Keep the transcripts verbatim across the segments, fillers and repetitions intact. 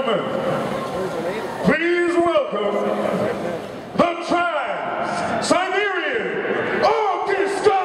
gentlemen, please welcome the Trans-Siberian Orchestra!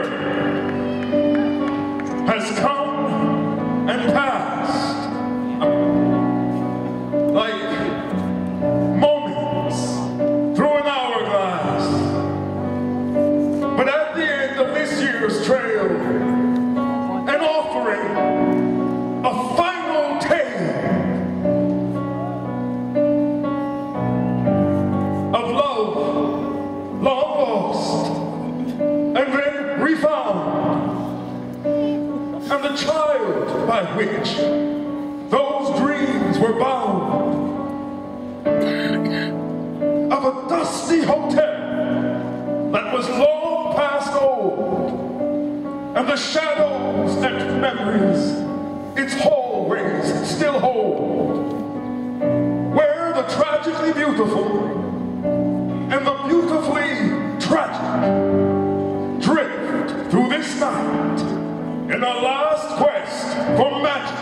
year has come and passed like moments through an hourglass. But at the end of this year's trail, an offering, a final tale of love long lost and then refound, and the child by which those dreams were bound, of a dusty hotel that was long past old, and the shadows and memories its hallways still hold, where the tragically beautiful and the beautifully tragic drift through this night in a last quest for magic.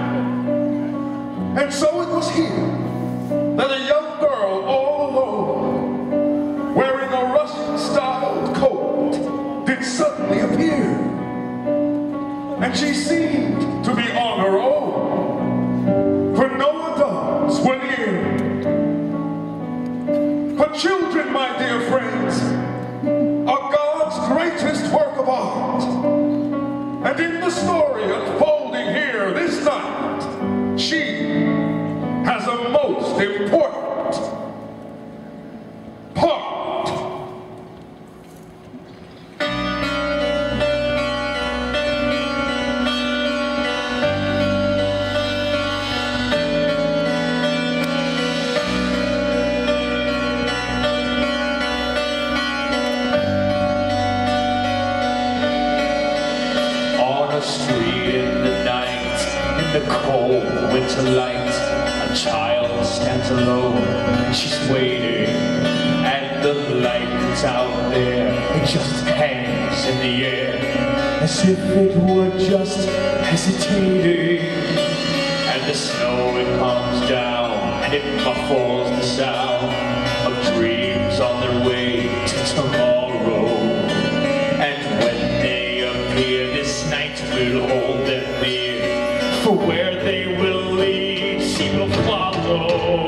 And so it was here that a young girl all alone, wearing a Russian-styled coat, did suddenly appear. And she seemed to be on her own, for no adults were near. But children, my dear friends, are God's greatest work of art. And in the story unfolding here this night, she has a most important part. Street in the night, in the cold winter light, a child stands alone, she's waiting, and the light that's out there, it just hangs in the air, as if it were just hesitating, and the snow it comes down, and it muffles the sound of dreams on their way to tomorrow, and when they appear this night, will hold them near, for where they will lead, she will follow.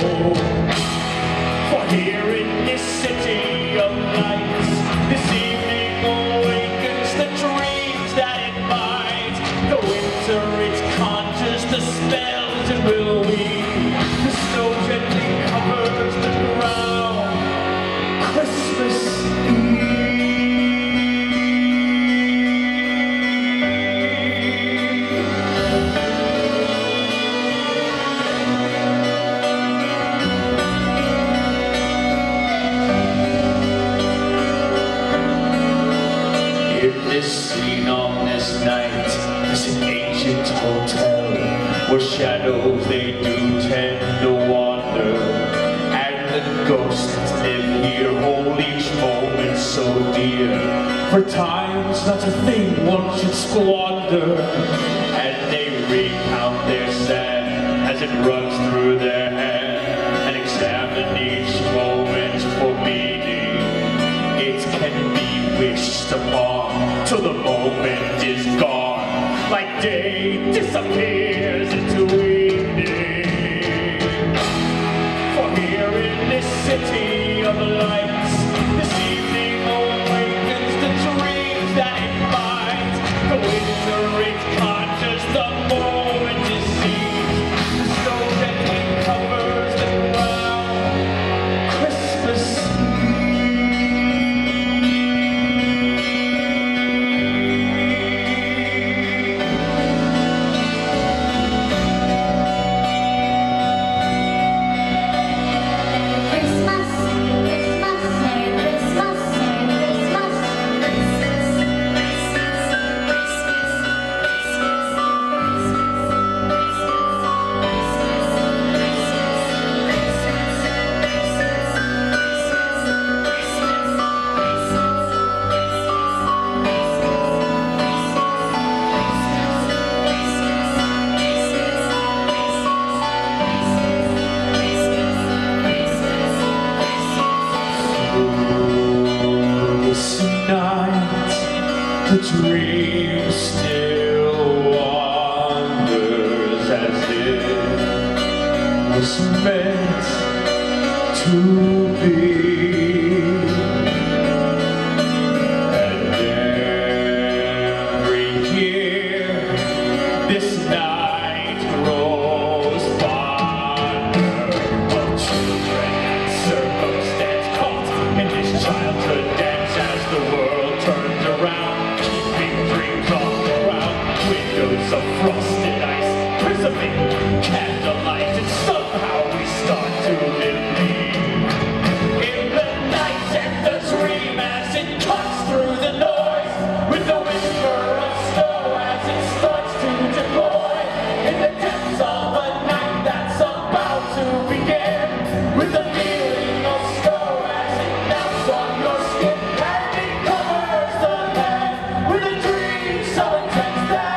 For here in this city of lights, this evening awakens the dreams that it might. The winter it conjures the spells it will weave. The snow gently covers the ground. Christmas Eve. This scene on this night is an ancient hotel where shadows they do tend to wander, and the ghosts that live here hold each moment so dear, for time's not a thing one should squander, and they recount their sad as it runs through their hand, and examine each moment for meaning. It can be wished upon till the moment is gone, like day disappears into evening. For here in this city of lights, this evening awakens the dreams that it binds. The winter it conjures, the moment is seized. The snow gently covers the ground. Christmas Eve. The dream still wanders as it was meant to be. And every year this night grows fonder of children and circumstance caught in this childhood dance as the world turns around. Windows of frosted ice, prisming candlelight, and somehow we start to believe in the night and the dream as it cuts through the noise, with the whisper of snow as it starts to deploy in the depths of a night that's about to begin, with the feeling of snow as it melts on your skin and it covers the land with a dream so intense that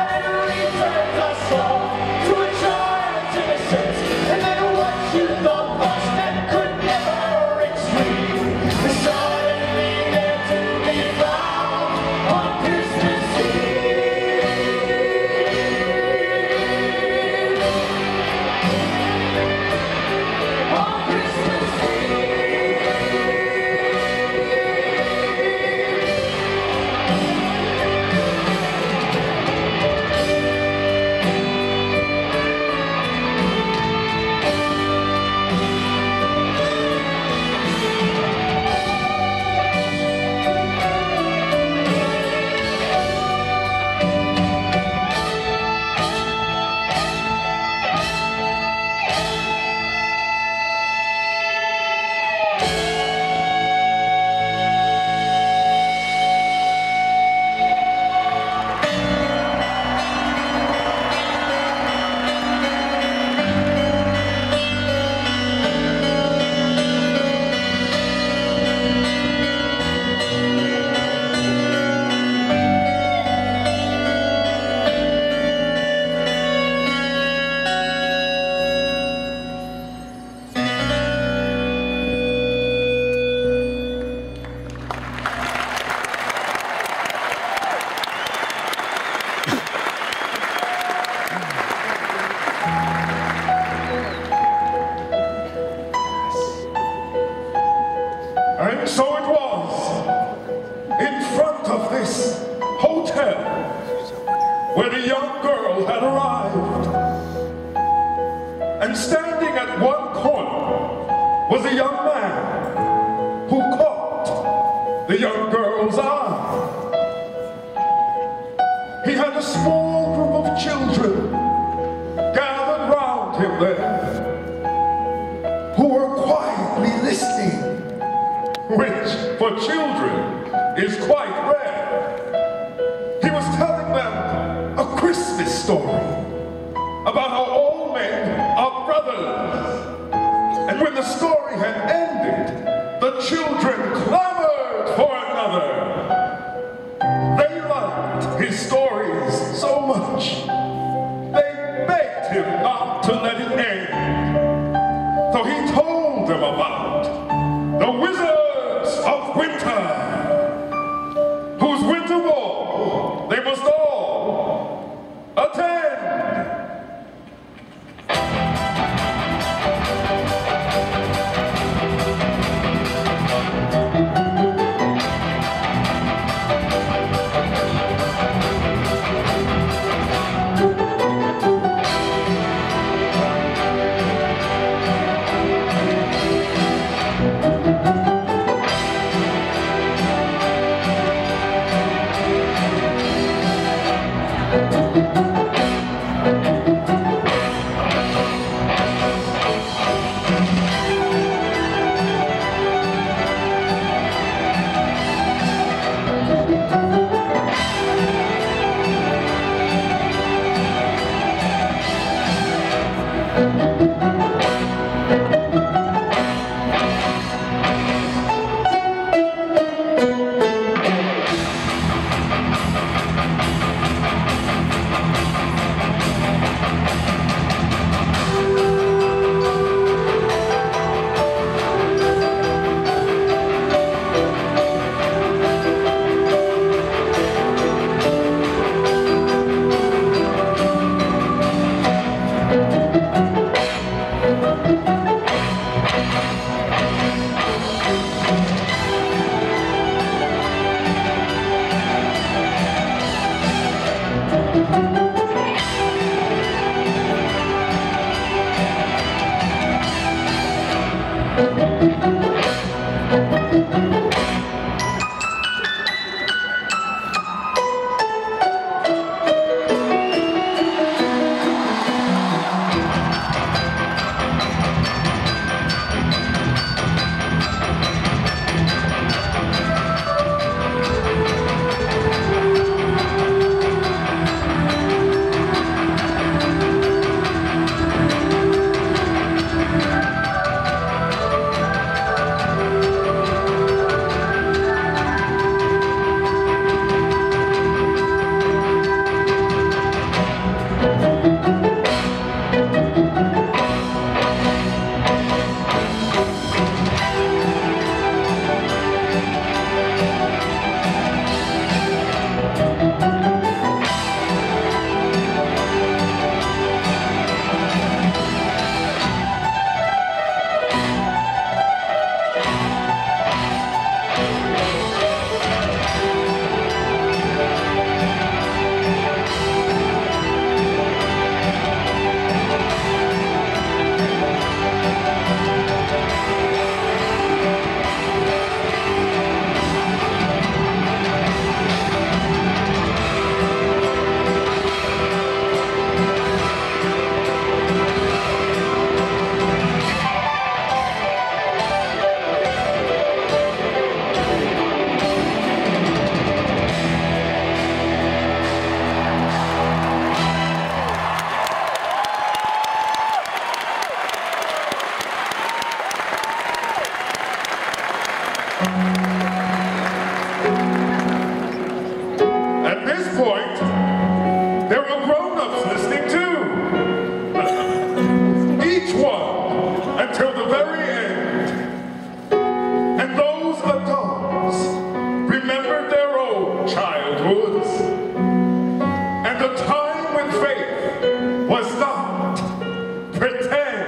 And so it was, in front of this hotel, where the young girl had arrived. And standing at one corner was a young man who caught the young girl's eye. He had a small group of children gathered round him there, who were quietly listening, which for children is quite rare. He was telling them a Christmas story about how all men are brothers. And when the story had ended, the children clamored for another. They liked his stories so much, they begged him not to let it end. So he told them about the wizards of winter, whose winter ball they must all attend. point, there were grown-ups listening too. Each one until the very end. And those adults remembered their own childhoods and the time when faith was not pretend.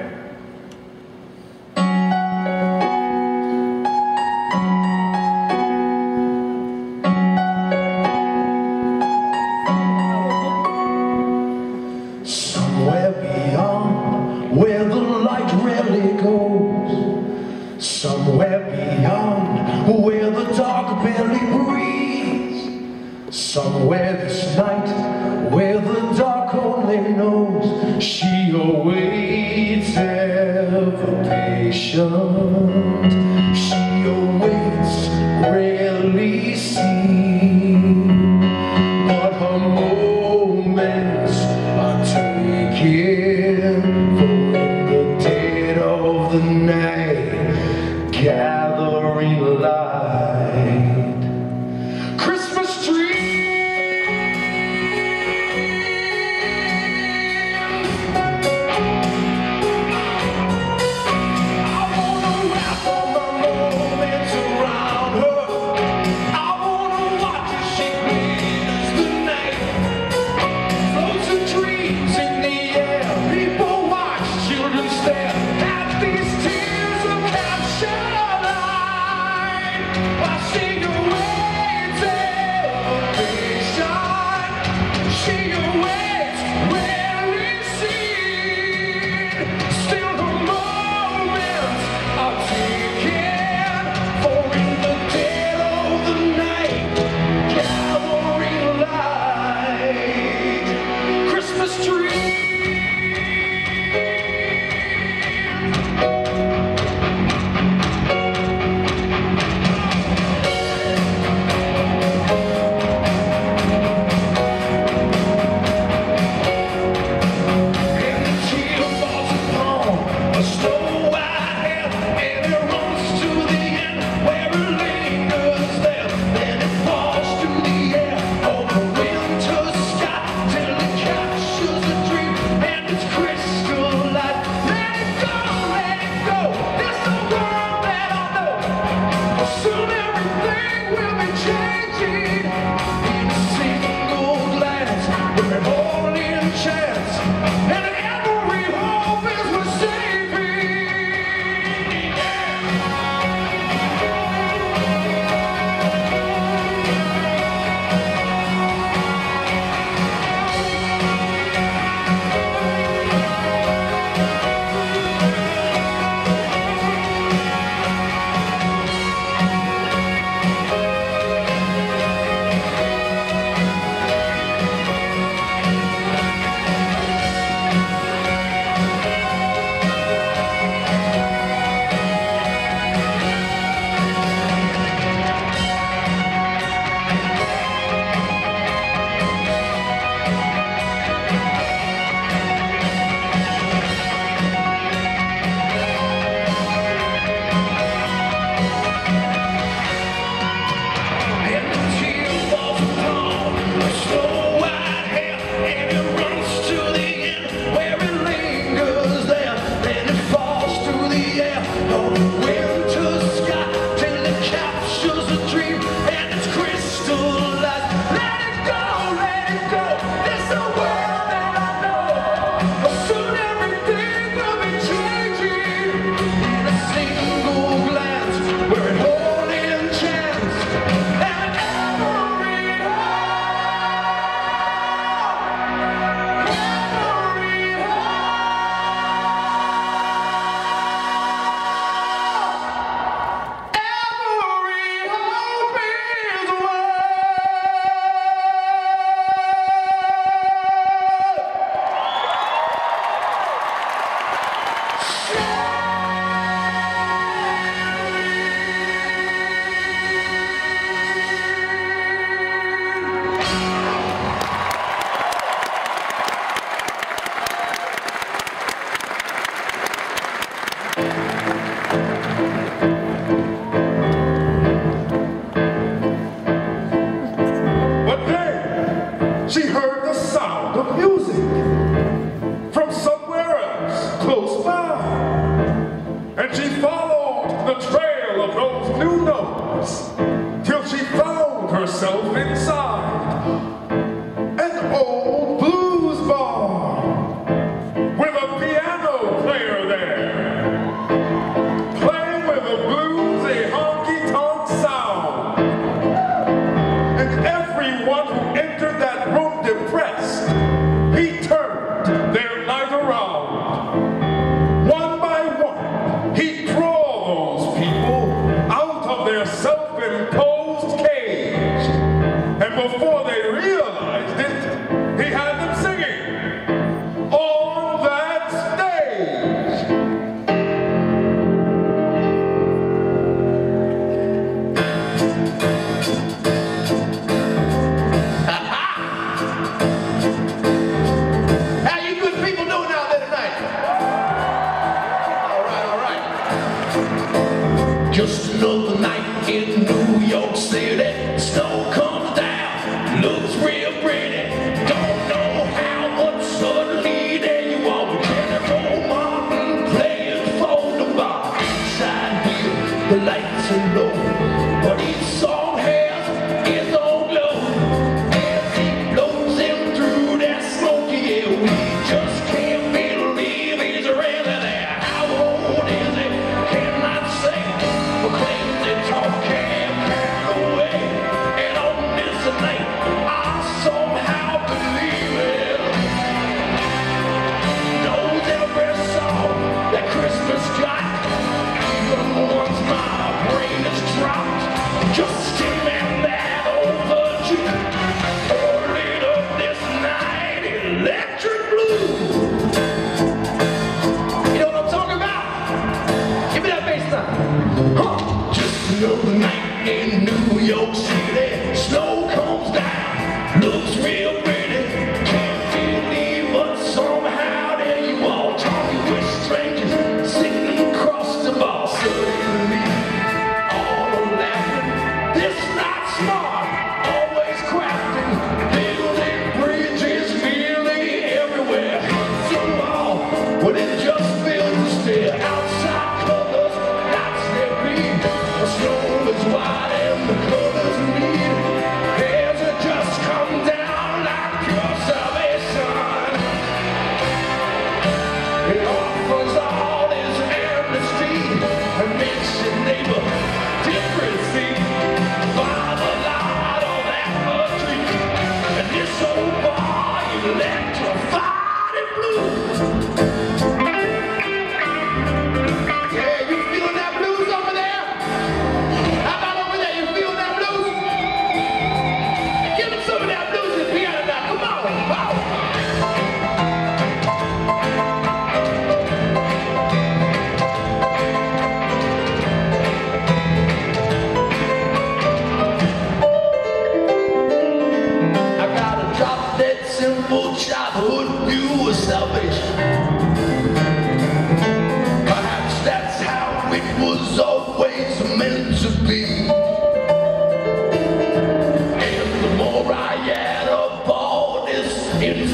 Somewhere beyond where the light rarely goes, somewhere beyond where the dark barely breathes, somewhere this night where the dark only knows, she awaits ever patient. She awaits, rarely seen, but her moments are taken, for in the dead of the night, gathering light, Christmas tree. I wanna wrap all my moments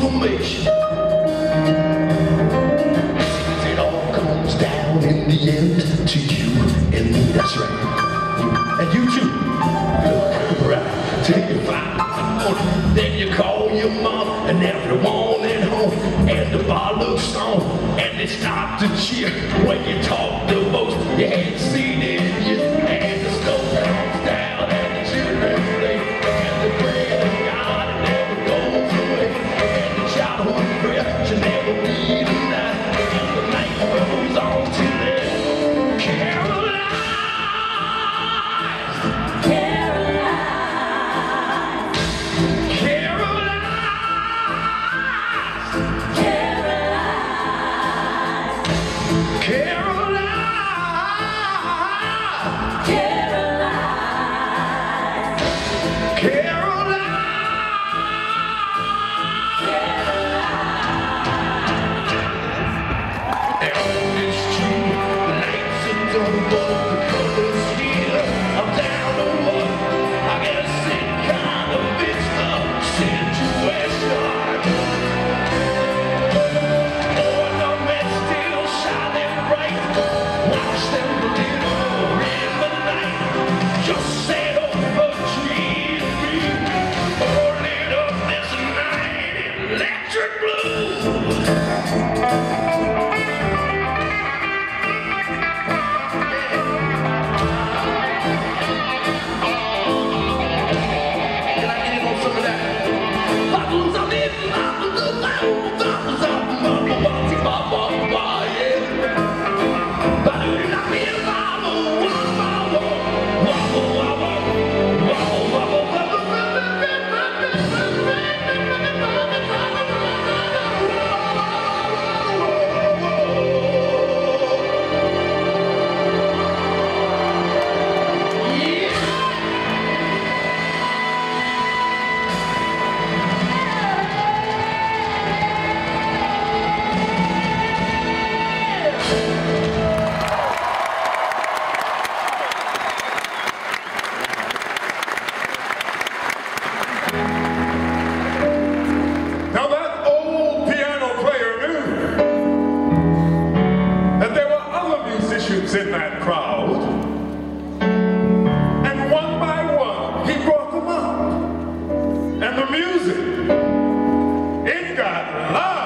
information. It all comes down in the end to you and me, that's right. You, and you too. Look right till you find out. Then you call your mom and everyone at home, and the bar looks on, and they start to cheer when you talk the most you hadn't seen it in years. And the snow comes down, and the children play, and the prayer of God never goes away, and the childhood prayer should never be denied, and the night goes on till then. Caroline, Caroline, Caroline, Caroline, Caroline. In that crowd, and one by one he brought them up, and the music, it got loud.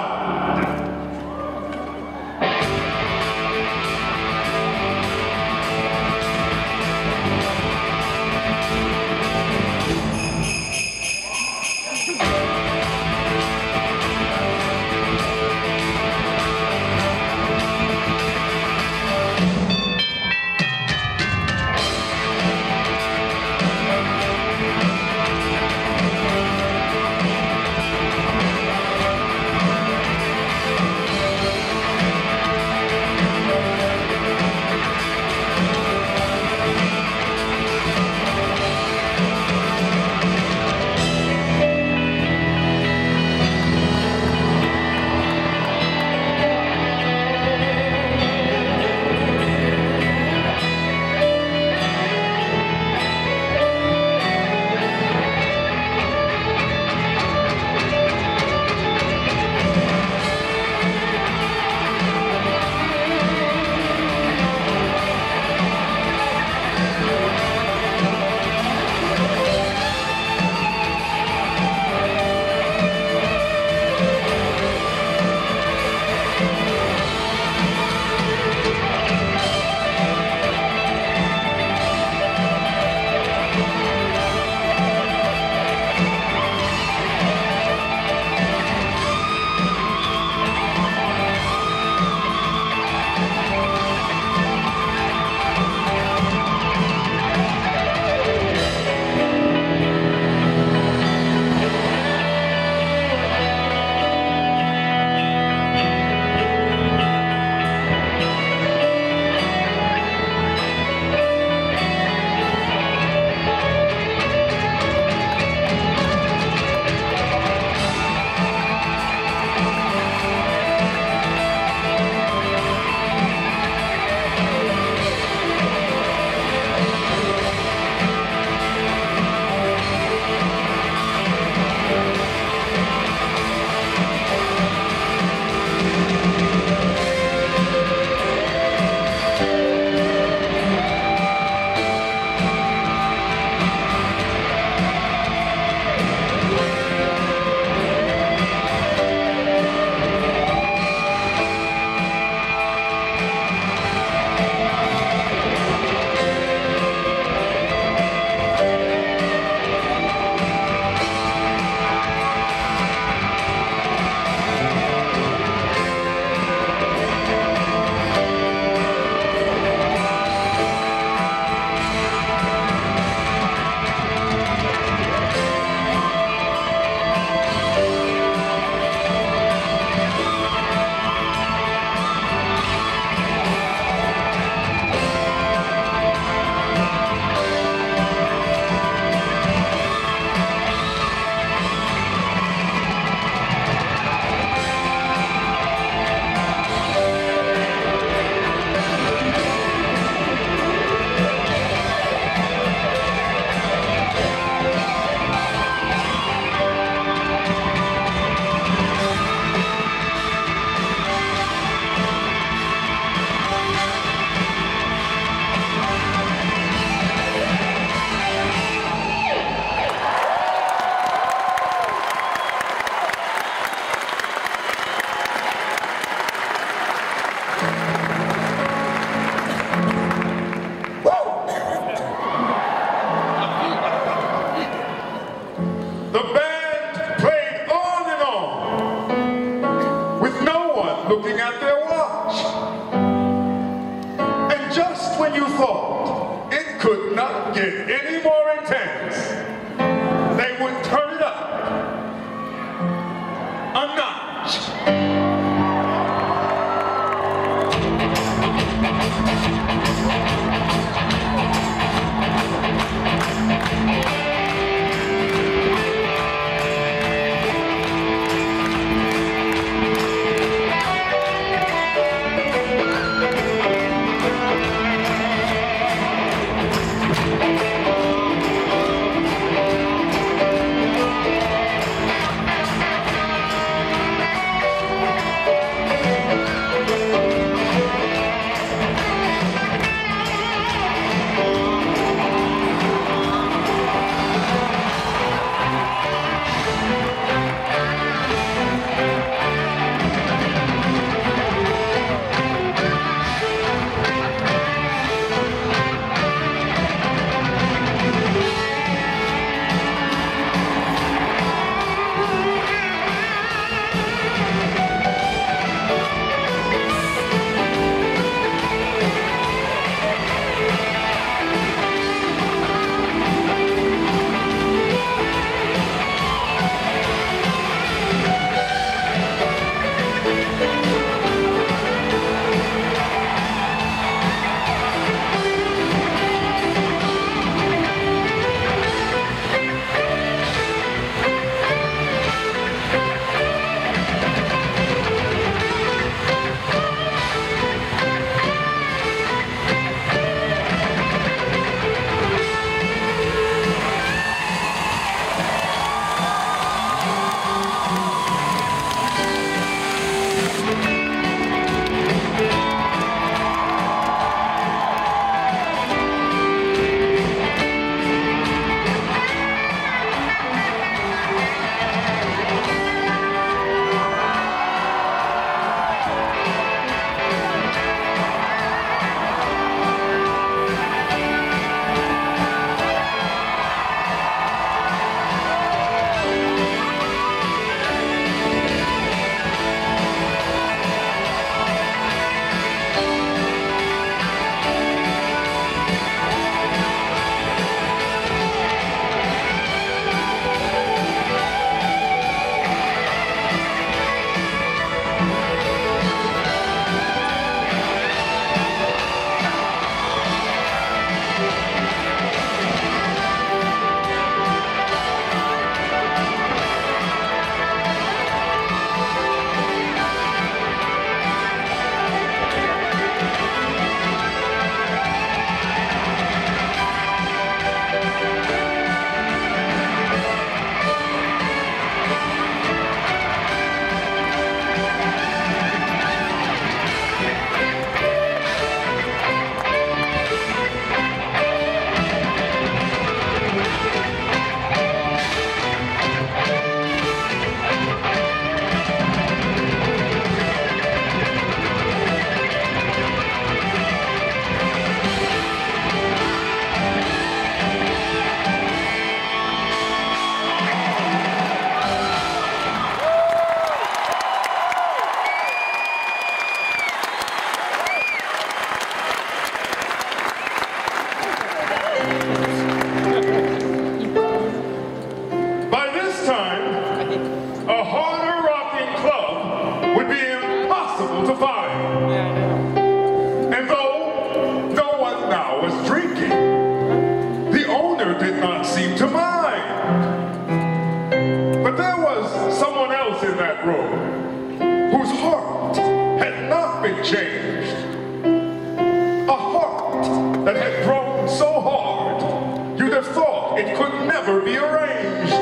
to find. And though no one now was drinking, the owner did not seem to mind. But there was someone else in that room whose heart had not been changed. A heart that had grown so hard, you'd have thought it could never be arranged.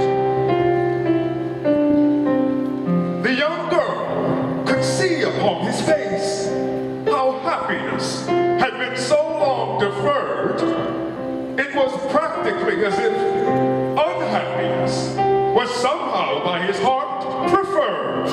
The young girl could see upon his face how happiness had been so long deferred, it was practically as if unhappiness was somehow by his heart preferred.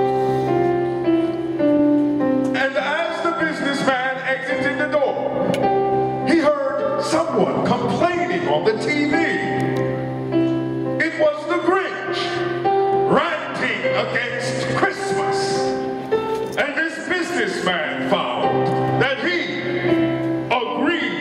And as the businessman exited the door, he heard someone complaining on the T V. It was the Grinch ranting against Christmas. And this businessman found that he agreed.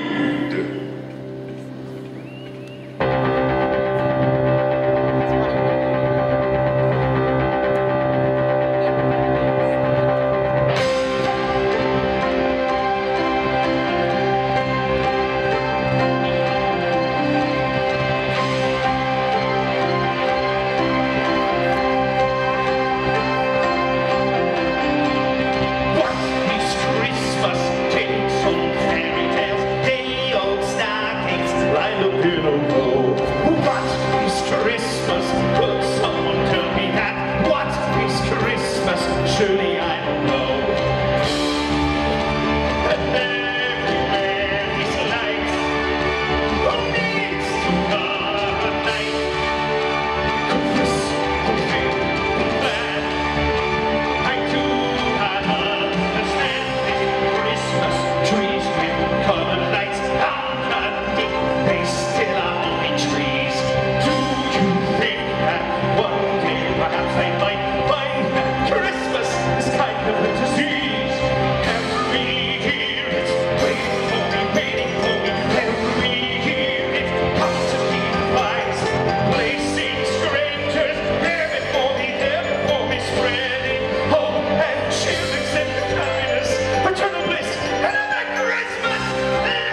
Surely I don't know. And everywhere he's light, who needs to come at night? Goodness, okay, bad. I do not understand it. Christmas trees with colored lights. How can they still are only trees? Do you think that one day perhaps they might find that Christmas is kind of a disease? Every year it's waiting for me, waiting for me. Every year it constantly divides, placing strangers there before me, there before me, spreading hope and cheer, except the kindness, paternal bliss, and a Christmas night.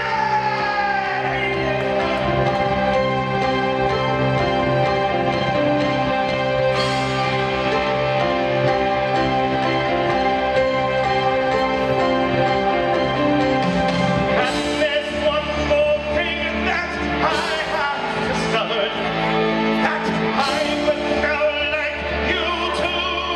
And there's one more thing that I have discovered, that I would now like you to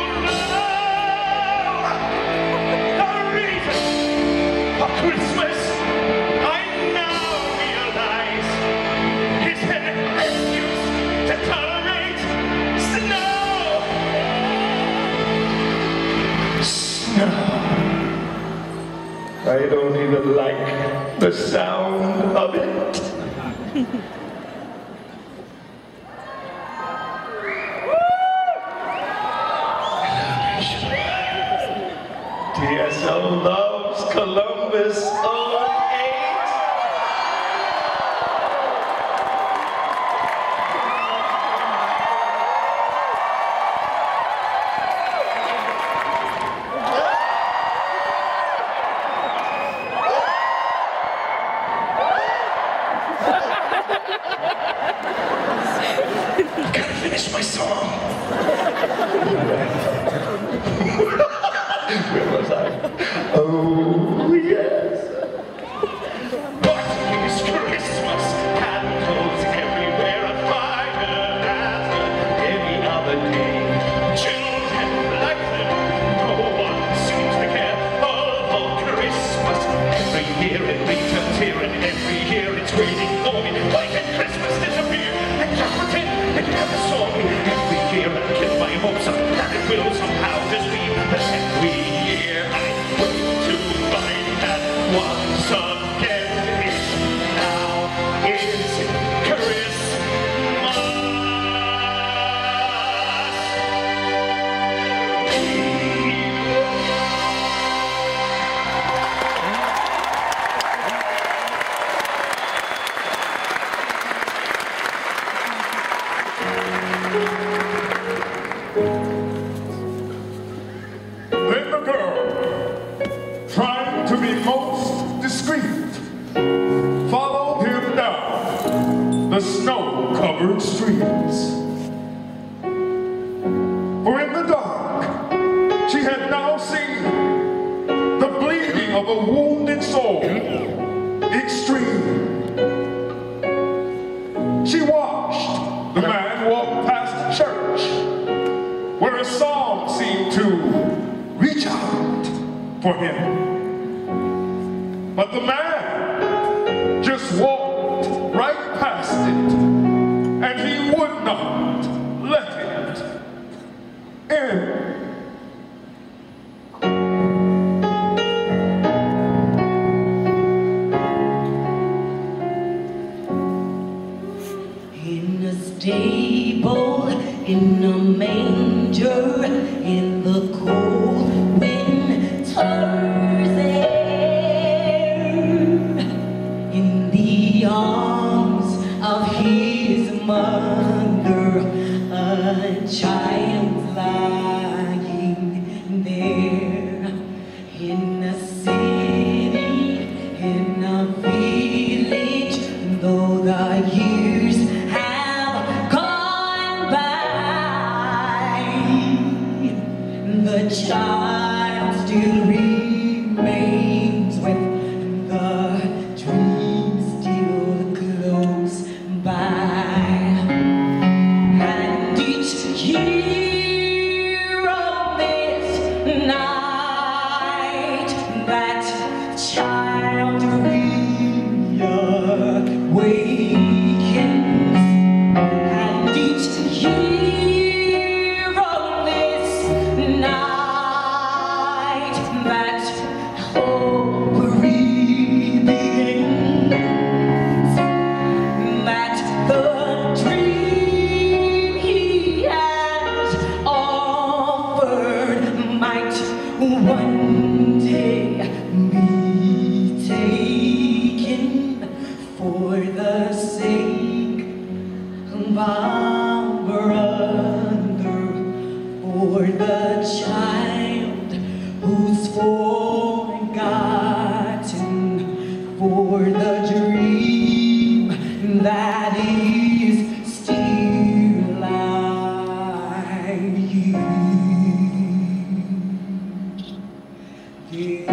know. The reason for Christmas, I now realize, is an excuse to tolerate snow. Snow. I don't even like the sound of it. D S L loves Columbus oh eight. I gotta finish my song. Where was I? Oh, yes. What is Christmas? Candles everywhere, a fire after any other day. Children like them, no one seems to care. All for Christmas. Every year it returns here, and every year it's waiting for me. Why can Christmas disappear? I can't pretend it never saw me. Every year I keep my hopes up that it will somehow just be. But every year I wait to find that once again it's now is Christmas. Then the girl a wounded soul, extreme. She watched the man walk past the church, where a song seemed to reach out for him. But the man just walked right past it, and he would not let it in. In a stable, in a manger, in the cold winter's air, in the arms of his mother, a child lying there. In a city, in a village, though the years have gone by, the child still remains with the dream still close by. And each year of this night, that child reawakens. And each year of this night, that hope re-begins. That the dream he has offered might one day be taken for the sake of our brother, for the child who's forgotten, for the dream that is still alive. Yeah.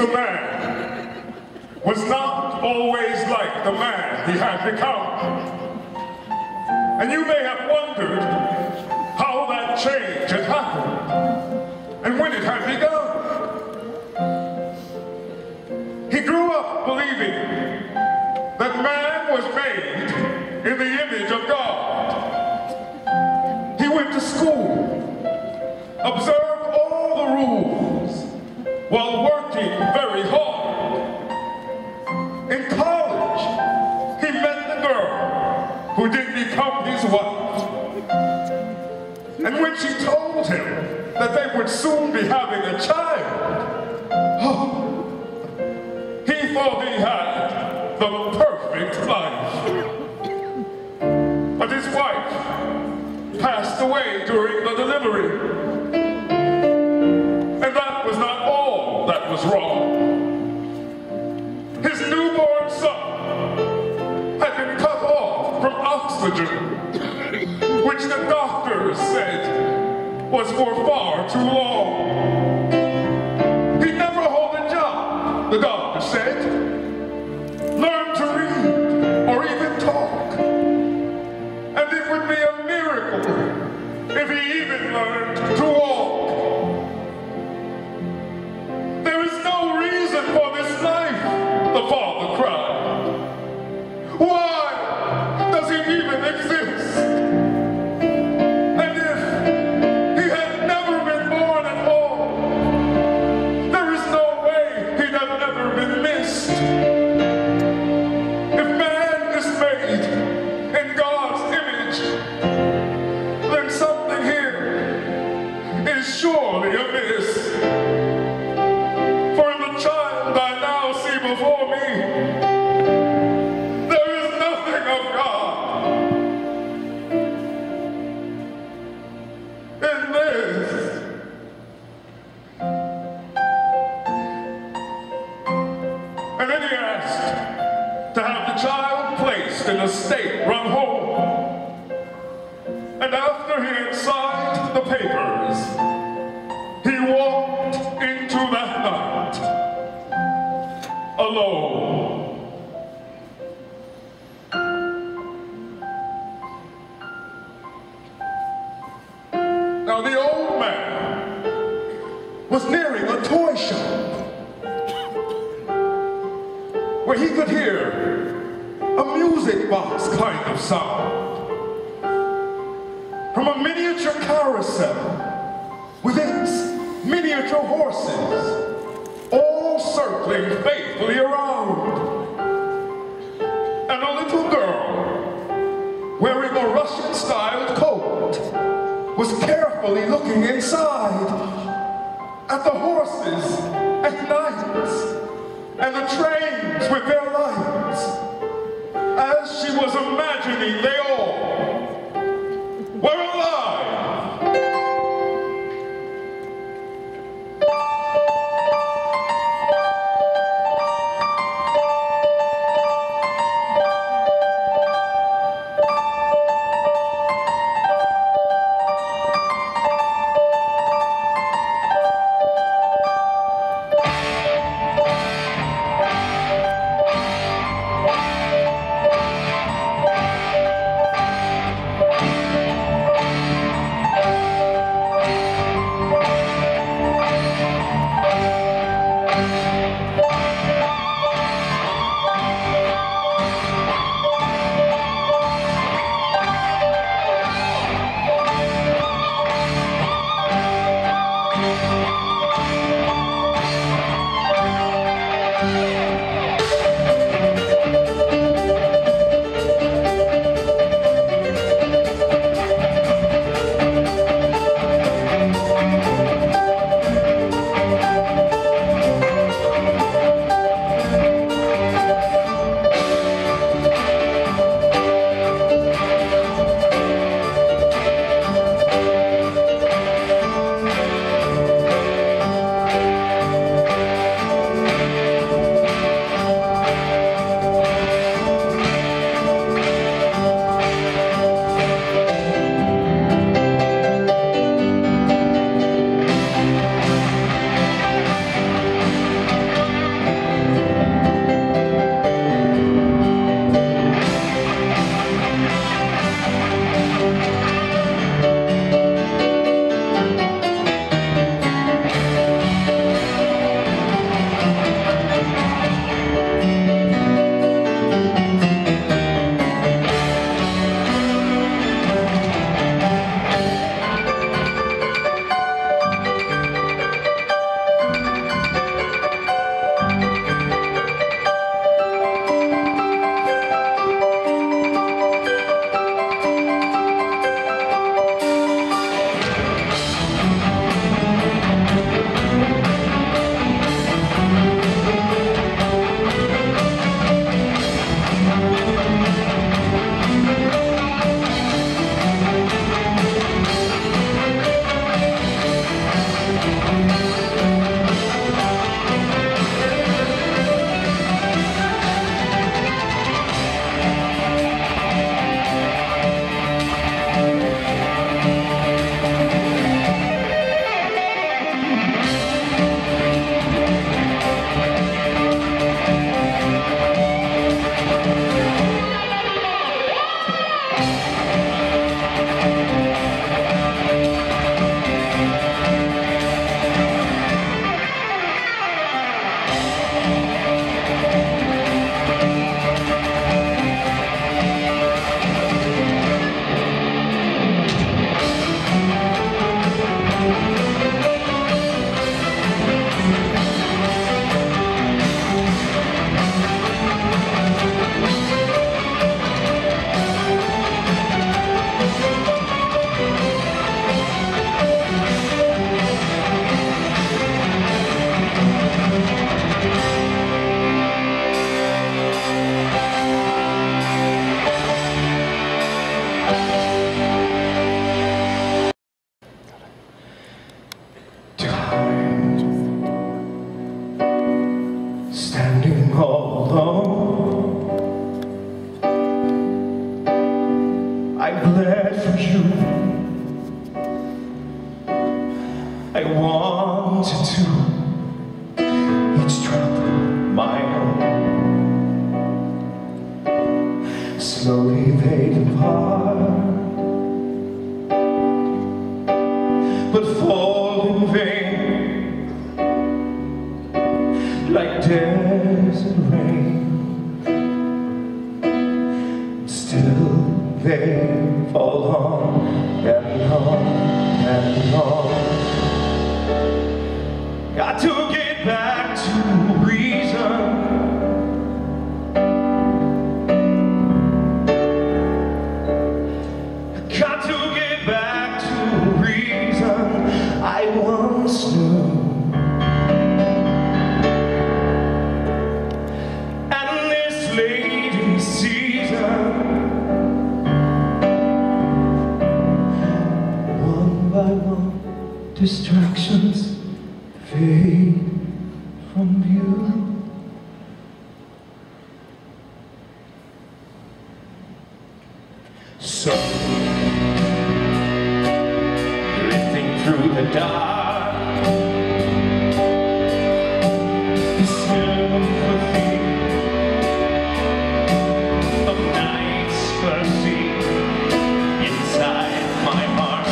the man was not always like the man he had become. And you may have wondered how that change had happened and when it had begun. He grew up believing that man was made in the image of God. He went to school, observed all the rules while working very hard. In college, he met the girl who did become his wife. And when she told him that they would soon be having a child, oh, he thought he had the perfect life. But his wife passed away during the delivery. And that was not all that was wrong. His newborn son had been cut off from oxygen, which the doctors said was for far too long. He'd never hold a job, the doctor said, learn to read or even talk. And it would be a miracle if he even learned to walk. There is no reason for this life, the father cried. Why does it even exist? And if he had never been born at all, there is no way he'd have ever been missed. If man is made in God's image, then something here is surely amiss. For in the child I now see before me, there is nothing of God. In this, and then he asked to have the child placed in a state-run home. And after he had signed the papers, he walked into that night alone. Now the old man was nearing a toy shop where he could hear a music box kind of sound from a miniature carousel with its miniature horses all circling faithfully around. And a little girl wearing a Russian-styled coat was carefully looking inside at the horses at night and the trains with their lights, as she was imagining they all were alive. standing all alone. I bled for you. I wanted to, each drop my own. Slowly they depart, but fall in vain, like desert rain. Still they fall on and on and on. Got to get back to reason. Got to get back to reason I once knew. And this late in season, one by one, distractions fade from view. So, drifting through the dark, the sympathy of night's mercy inside my heart.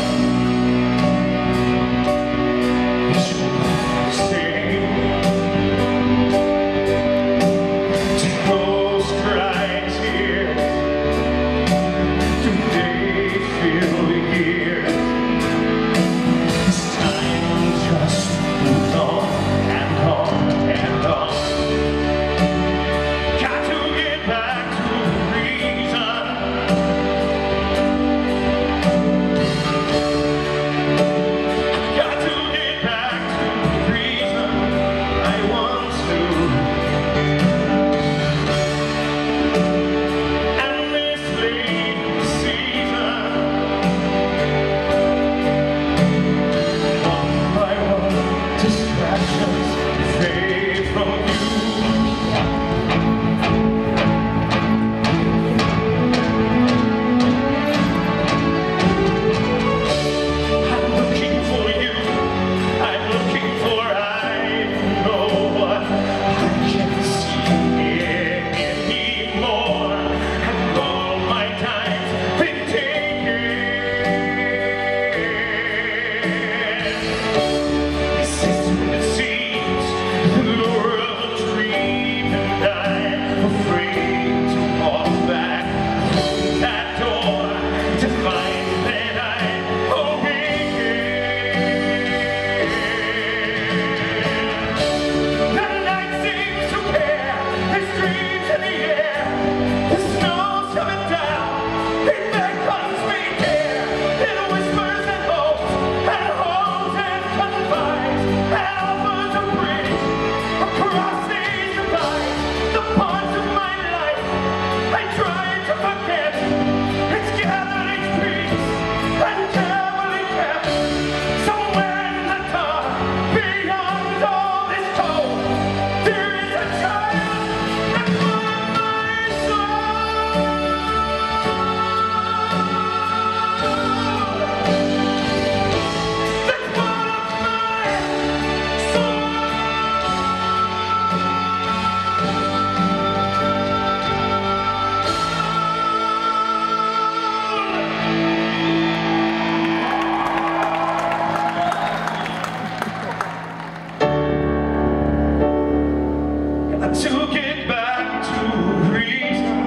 To get back to reason,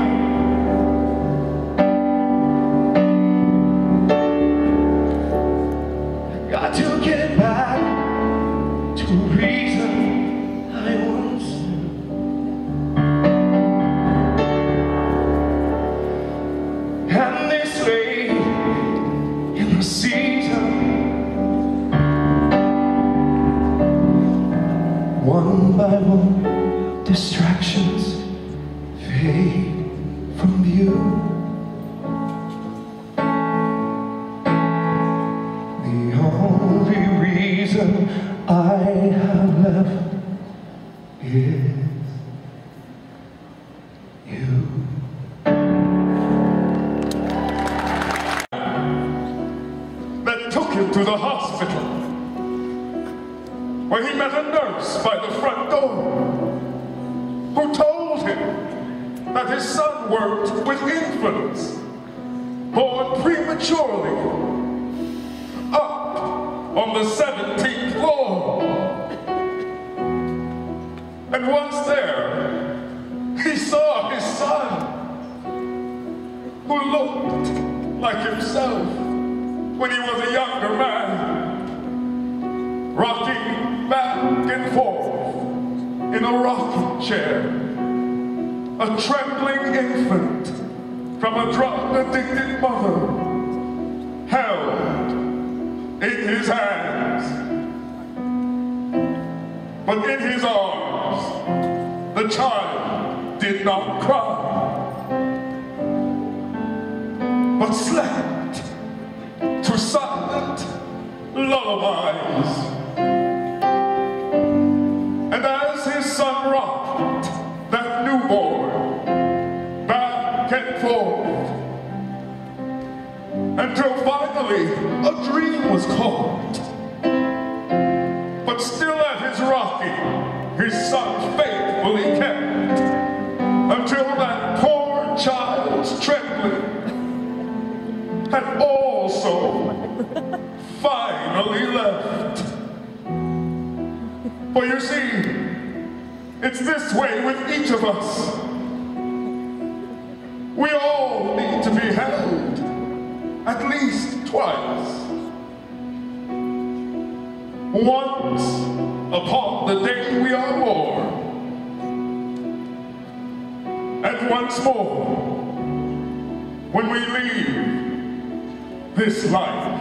got to get back to reason I once knew. And this late in the season, one by one, distractions fade from view. The only reason I have left is who told him that his son worked with infants born prematurely up on the seventeenth floor. And once there, he saw his son, who looked like himself when he was a younger man, rocking back and forth in a rocking chair, a trembling infant from a drug-addicted mother, held in his hands. But in his arms, the child did not cry, but slept to silent lullabies. And as his son rocked that newborn back and forth, until finally a dream was caught, but still at his rocking, his son faithfully kept, until that poor child's trembling had also finally left. For you see, it's this way with each of us. We all need to be held at least twice. Once upon the day we are born, and once more when we leave this life.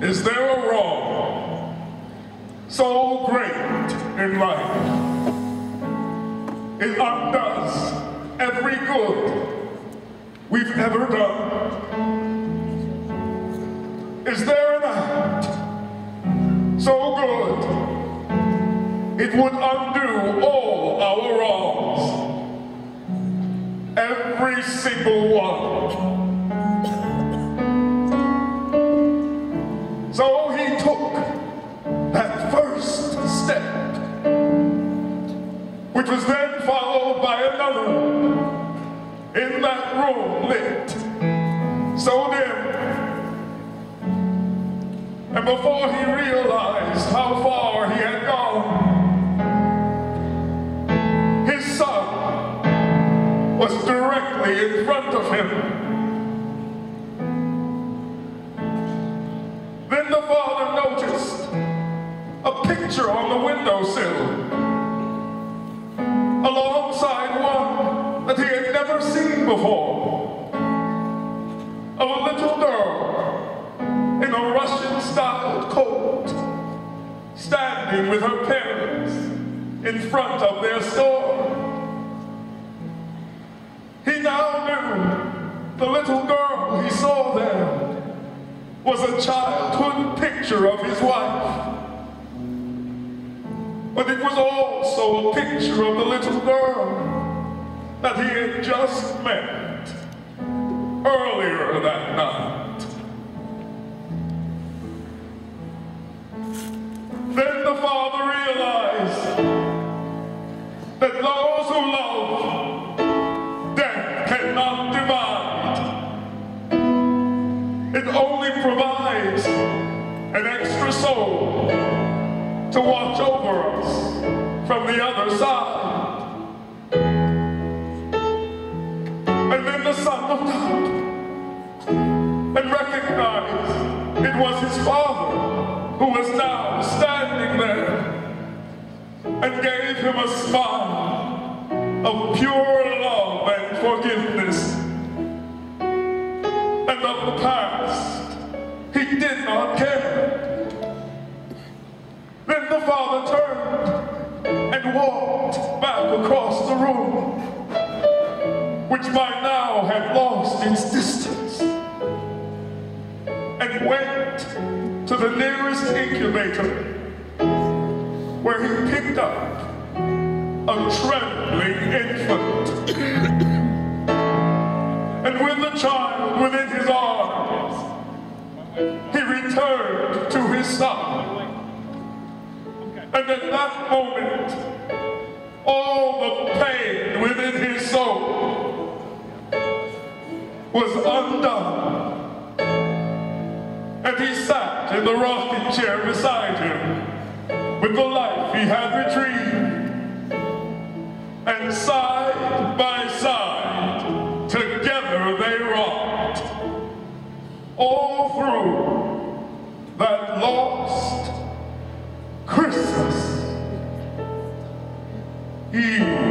is there a wrong so great in life it undoes every good we've ever done? Is there an act so good it would undo all our wrongs, every single one? So he took that first step, which was then followed by another, in that room lit so dim. And before he realized how far he had gone, his son was directly in front of him. Then the father noticed a picture on the windowsill, alongside one that he had never seen before, of a little girl in a Russian-styled coat, standing with her parents in front of their store. He now knew the little girl he saw there was a childhood picture of his wife. But it was also a picture of the little girl that he had just met earlier that night. Then the father realized that those who love, death cannot divide. It only provides an extra soul to watch over us from the other side. And then the son looked up and recognized it was his father, who was now standing there, and gave him a smile of pure love and forgiveness. And of the past, he did not care. Then the father turned and walked back across the room, which by now had lost its distance, and went to the nearest incubator, where he picked up a trembling infant. And with the child within his arms, he returned to his son. And at that moment, all the pain within his soul was undone. And he sat in the rocking chair beside him with the life he had retrieved. And side by side, together they rocked, all through that lost Christmas Eve.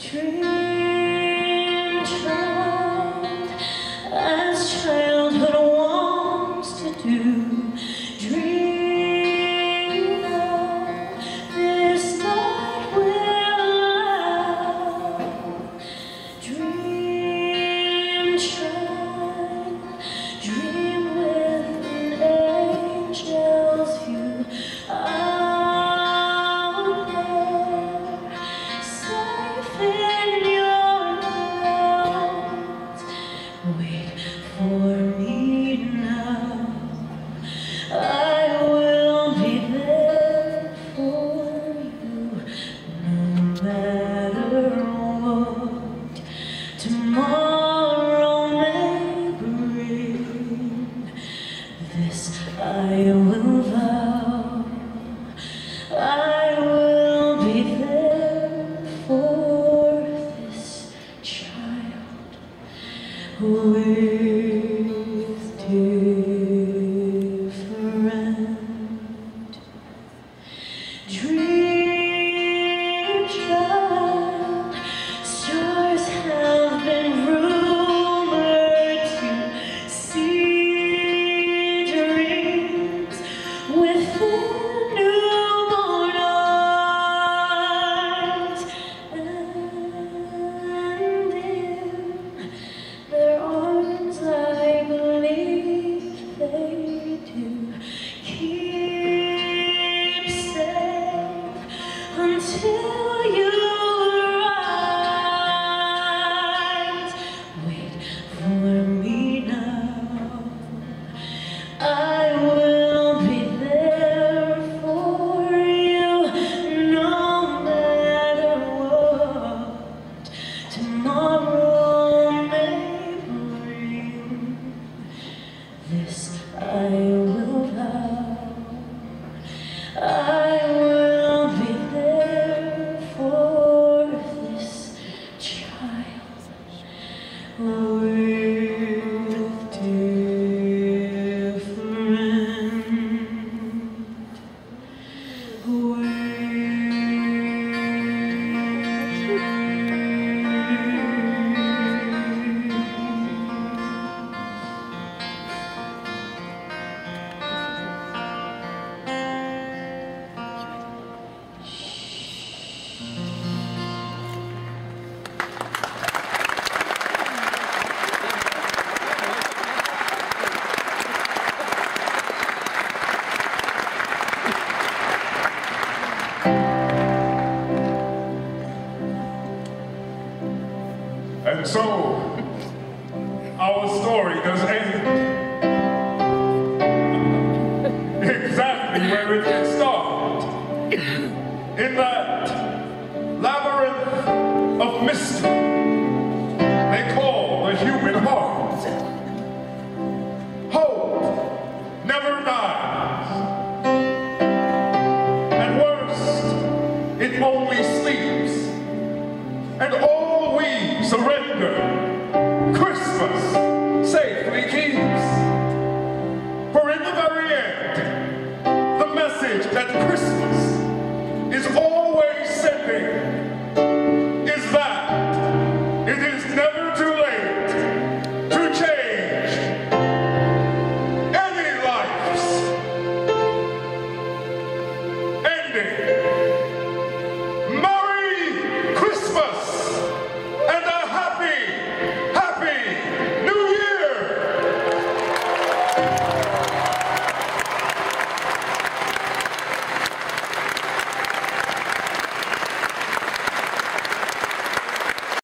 Dream child, as childhood wants to do. Dream now, this night will allow. Dream child, dream with an angel's view. Out there, safe in your arms. Wait for me now. I will be there for you, no matter what tomorrow may bring. This I will vow. I will be there for this child with different dream child. Stars have been rumored to see dreams within newborn eyes, and in their arms I believe they do keep safe until you arrive. Wait for me now. I will be there for you, no matter what tomorrow may bring. This I will vow. I will be there for this child with different And so, our story does end exactly where it did start, in that labyrinth of mystery they call the human heart. Hope never dies. At worst, it only sleeps. And all we surrender, Christmas safely keeps. For in the very end, the message that Christmas is always sending is that it is never too late to change any life's ending.